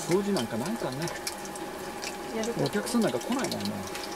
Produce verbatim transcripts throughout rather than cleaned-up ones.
掃除なんかないからね。お客さんなんか来ないもんね。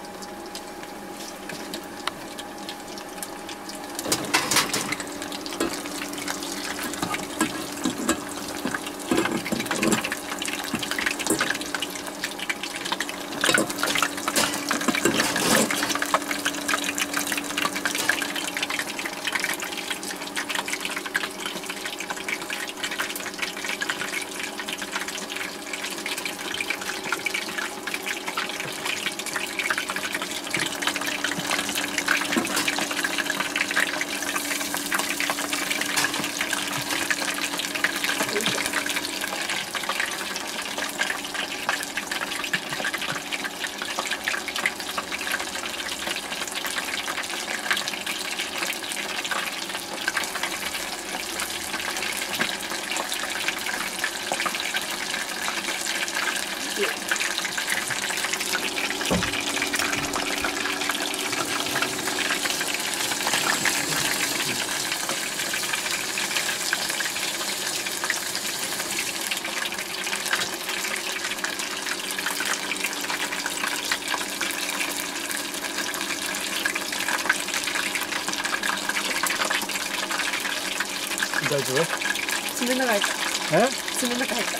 大丈夫？ 爪の中入った。 え？ 爪の中入った。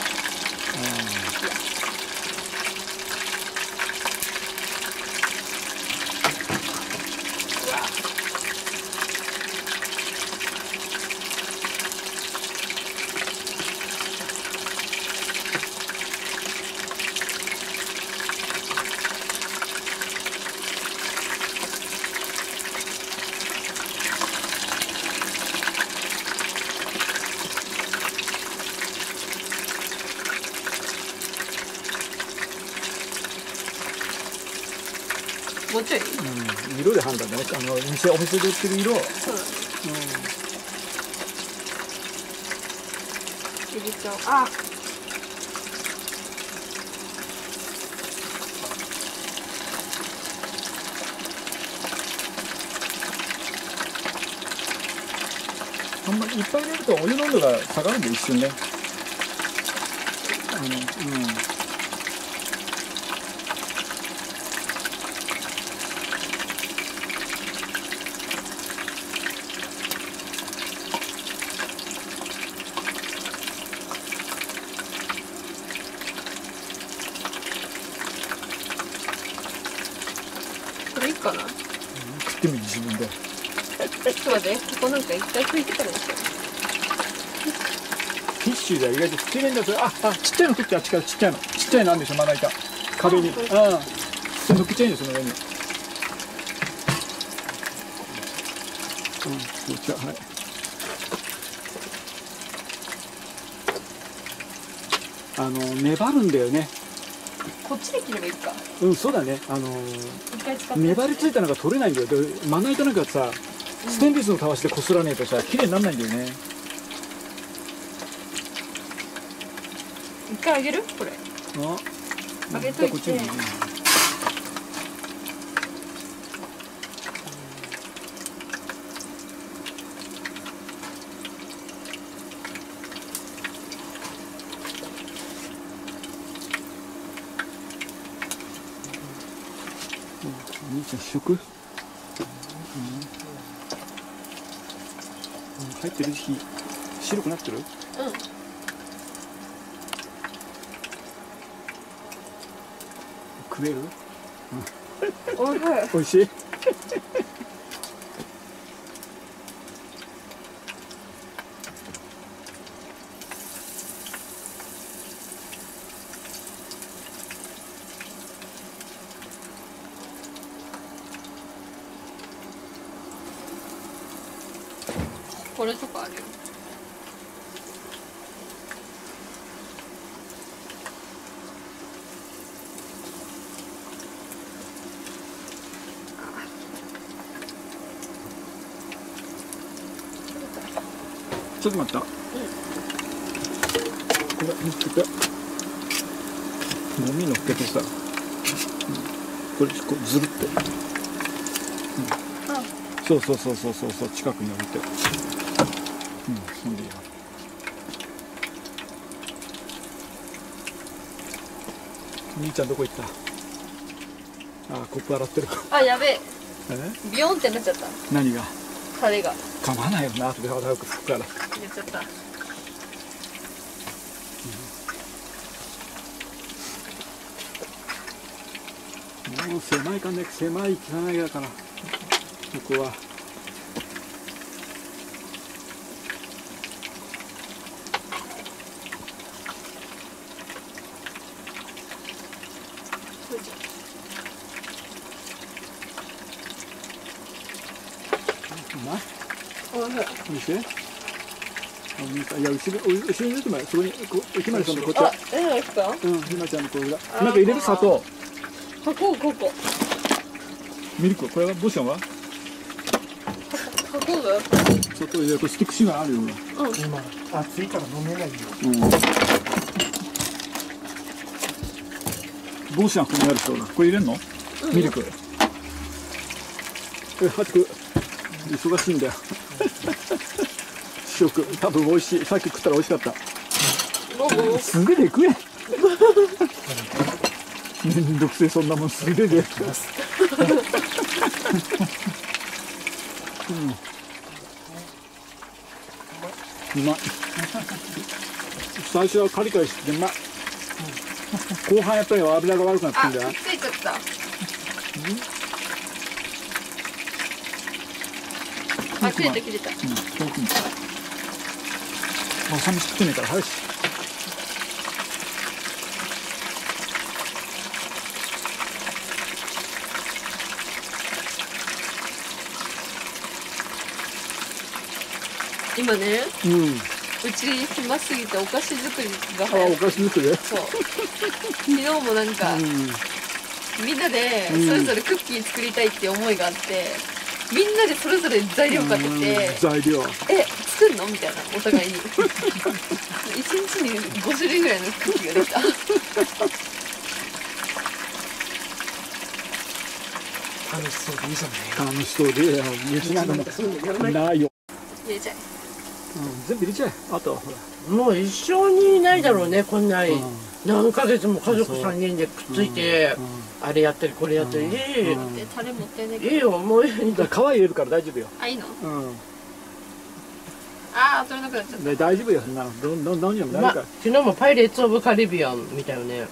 もうちょい、うん、 色で判断だね。あの店お店で売ってる色。 そうだね。うん。入れちゃおう。あ。 あんまりいっぱい入れるとお湯の温度が下がるんで一瞬ね。あのうん。 これいいかな。 食ってみる自分で。 そうだね。ここなんか一回拭いてからにしよう。 ティッシュでは意外ときれいになって、あ、あ、ちっちゃいの取って、あっちからちっちゃいの、ちっちゃいのあるでしょ、まな板。壁に。うん。それ乗っけちゃいいんですよ、その上に。うん、そうちゃ、はい。あの、粘るんだよね。 こっちで切ればいいか。 うん、そうだね。あのー、粘りついたのが取れないんだよ。で、まな板なんかさ、ステンレスのたわしでこすらねえとさ、綺麗にならないんだよね。 一回あげる？これ。 あ、 あげといて。 こっちに。お兄ちゃん試食、うん、入ってる時期白くなってる？うん。食える？ おいしい。 おいしい。 これとかあるよ。 ちょっと待った。うん。これ乗っけて。ゴミ乗っけてさ。うん、これこうずるって。うん。そうそうそうそうそうそう近くに置いて。うん、そんでいいよ。 兄ちゃんどこ行った？あ、コップ洗ってる。 あ、やべえ。 え？ ビヨンってなっちゃった。 何が？ タレが。 構わないよな、後で早く拭くから。 やっちゃった。 もう狭いかね、狭い汚いだから、ここは。うまい？ おいしい。 おいしい？いや、後ろ、後ろに出てもらう。そこに、こう、ひまりさんのこっち。 あ、え、何ですか？ うん、ひまりちゃんのこれが。なんか入れる砂糖。 ここ、ここ。 ミルク、これは、ボシャンは？ ここが。 砂糖入れる、これスティックシガーあるよ。 うん。 今暑いから飲めないよ。 うん。ボシャンここにあるそうだ。これ入れんの？ミルク。え、ハチク、忙しいんだよ。食、多分美味しい。さっき食ったら美味しかった。素手で食え。めんどくせえ、そんなもん素手で。うん。うまい。最初はカリカリしててうまい。後半やっぱり油が悪くなってくあ、 んだよ。 ついちゃった。あ、切れた切れた。 うん、遠くに。あ、寂しくてねえから早いし。 今ね、 うん。 うち暇すぎてお菓子作りがあ、 流行って。 お菓子作り。 そう。昨日もなんか、 うん。 みんなでそれぞれクッキー作りたいって思いがあって、みんなでそれぞれ材料買ってて、 材料。 え、作るのみたいな、お互いに。一日にご種類ぐらいのクッキーができた。 楽しそうでいいじゃない。 楽しそうで、うちなんかもうないよ。 入れちゃえ。 うん、全部入れちゃえ。あとはほら。 もう一生にいないだろうね、こんなにうん何ヶ月も家族さんにんでくっついて、 うんあれやったりこれやったり、いい、 で、タレ持ってね。 いいよ、もういい。 だから皮入れるから大丈夫よ。 あ、いいの？ うん。 あー、取れなくなっちゃった。 で大丈夫よ。な、どんどんどんにもなま、 るから。 昨日もパイレーツ・オブ・カリビアン見たよね。 うん。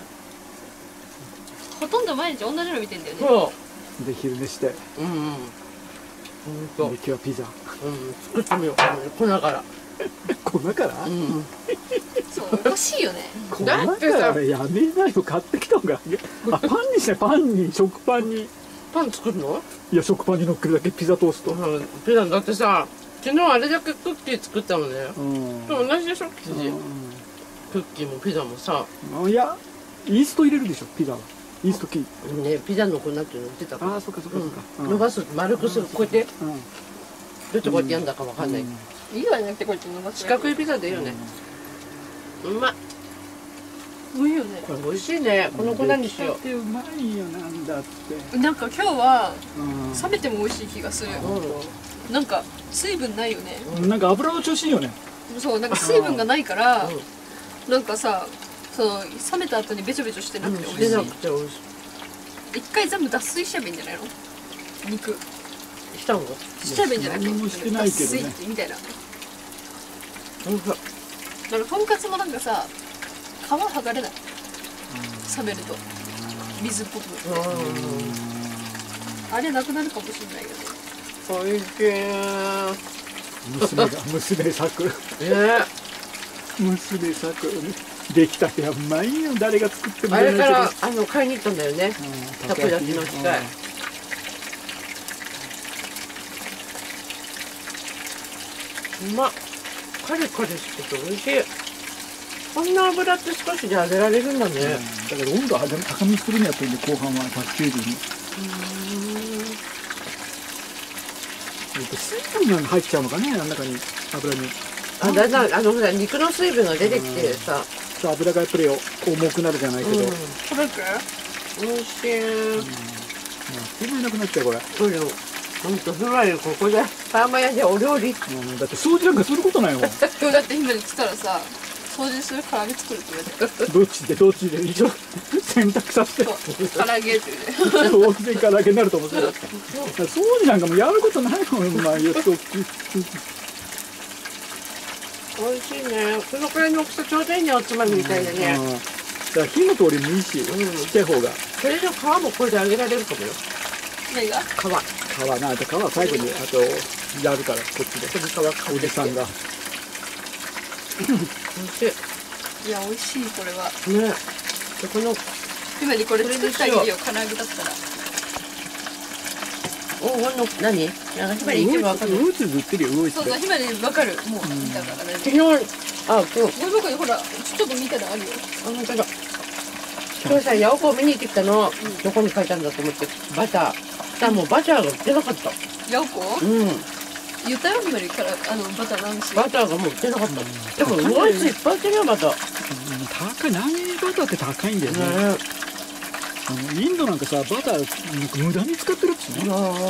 ほとんど毎日同じの見てんだよね。 そで昼寝して。 う。うんうん。ほんでと。 今日はピザ。 うん、作ってみよう。粉から。 粉から？ うん。 そう、おかしいよね。 粉だってさからやめないよ。買ってきた方が。あ、パンにしてパンに食パンに。 パン作るの？ いや食パンに乗っけるだけピザトースト。 うん、ピザだってさ、昨日あれだけクッキー作ったのね。 うん。 でも同じでしょ、生地。クッキーもピザもさ。 うん。いやイースト入れるでしょピザは。イーストキー。 ね、ピザの粉っていうの売ってたから。 ああそっかそっかそっか。 伸ばす、丸くする、こうやって、どうん。 うやってこうやってやんだかわかんない。 いいわじゃなくてこっち伸ばす。 四角いピザでいいよね。うまい。 ういいよね。 これ美味しいね。この粉にしよ出来たてうまいよなんだって。 なんか今日はう冷めても美味しい気がする。 う。 なんか水分ないよね。 ん。なんか油の調子いいよね。 そう、なんか水分がないからうん、 なんかさ、その冷めた後にべちょべちょしてなくて美味しい。 出なくて美味し一回全部脱水しちゃえばいいんじゃないの？肉い。したの？ しちゃえばいいんじゃないの？ 何もしてないけどね脱水みたいな。 うんそう。 なんかとんかつもなんかさ、皮剥がれない。冷めると水っぽく。あれなくなるかもしれないよね。 おいしい。 娘が娘咲く。 ね。 娘咲く。出来たてはうまいよ。誰が作ってもあれからうあの買いに行ったんだよね。 んたこ焼きの機械。うまっ。カリカリしてて美味しい。こんな油って少しで揚げられるんだね。 だから温度を高めにするにやってるんで後半はひゃくきゅうじゅうに。水分が入っちゃうのかね、あん中に油に。 あ、だんだんあのほら肉の水分が出てきてさ。 油がやっぱり重くなるじゃないけど。 うん。 これく？ 美味しい。 手間いなくなっちゃうこれ。 そうよ。ほんとふわりここでパーマ屋でお料理。 うんだって掃除なんかすることないもん。 今日だって今に来たらさ、 掃除する唐揚げ作るって言われてどっちでどっちで一応選択させてそう唐揚げって言われて大勢からけになると思ってたそうじなんかもうやることないもんまあよく美味しいね。このくらいの大きさちょうどいいね、おつまみみたいなね。 だから火の通りもいいし、ちっちゃい方がそれの皮もこれで揚げられるかもよ。 何が皮。 皮なあと皮は最後にあとやるからこっちで皮おじさんが美味しい。 いや美味しいこれはね。でこの今にこれ作ってあげるよ唐揚げだったら黄金の何？なんかひまり行けばわかる。 ウーツ売ってるよウーツそうそう今に分かるもう見たからね昨日あ今日ゴミ箱にほらちょっと見たらあるよあ本当だ。今日さヤオコを見に行ってきたの。どこに書いたんだと思ってバター。したらもうバターが売ってなかった。 ヤオコうん。 言ったよ今にからあのバター何しバターがもう売ってなかった。でもうまいやついっぱい売ってるよバター。 高い何バターって高いんだよねね。 あのインドなんかさバターなんか無駄に使ってるっつうねああ。や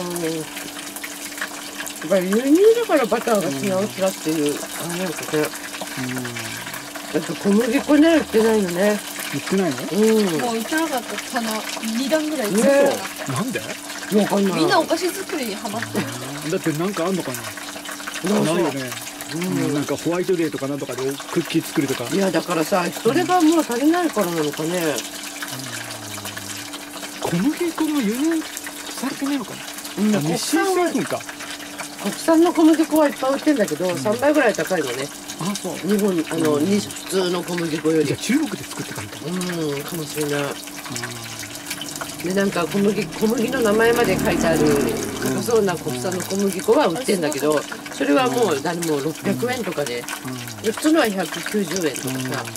っぱり輸入だからバターが違う違うっていうあれなんかね。だって小麦粉ね売ってないのね。 売ってないのうん。 もう売ってなかった棚に段ぐらいねなんでわかんない。 みんなお菓子作りにハマってるだってなんかあんのかなないよねうんなんかホワイトデーとかなんとかでクッキー作るとかいやだからさ人手がもう足りないからなのかね。 小麦粉が輸入されてないのかうんな日清製品か国産の小麦粉はいっぱい売ってんだけど、さんばいぐらい高いのね。 あそう日本あの、に普通の小麦粉よりじゃあ中国で作ってたんだうんかもしれない。でなんか小麦小麦の名前まで書いてある高そうな国産の小麦粉は売ってんだけど、それはもう誰もろっぴゃくえんとかで、普通のはひゃくきゅうじゅうえんとかさ、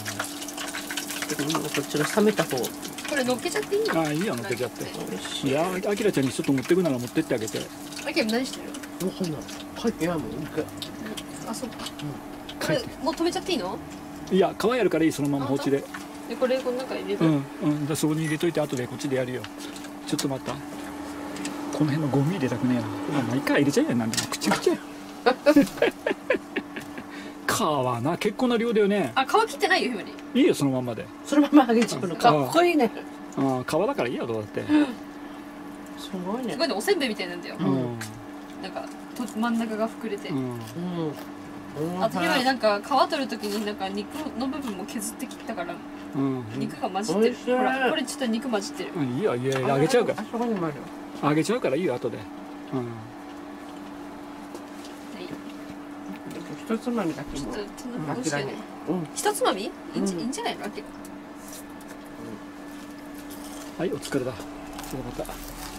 うんこっちの冷めた方。 これ乗っけちゃっていいのああいいや乗っけちゃっていやあきらちゃんにちょっと持ってくなら持ってってあげてあけ何してるわかんない。書いてないもん肉。 あそっかこれもう止めちゃっていいのいや皮やるからいいそのまま放置ででこれこの中に入れるうんうんじゃあそこに入れといて後でこっちでやるよちょっと待ったこの辺のゴミ入れたくねえなまあ毎回入れちゃえやなんでもくちゃくちゃ皮な結構な量だよねあ皮切ってないよひまりいいよそのまんまでそのまま揚げちゃうのかっこいいね。 ああ皮だからいいやどうだってすごいねすごいねおせんべいみたいなんだようんなんかと真ん中が膨れてうんうん。 あとひまりなんか皮取るときになんか肉の部分も削ってきたからうん肉が混じってる美味しいほらこれちょっと肉混じってるうんいいよいやあげちゃうからあそこにもあるよ。 あげちゃうからいいよ後でうんはい一つまみだけもちょっとうん美味しいよねうん。 一つまみいいんじうんいいんじゃないのあけはいお疲れだちょっとまた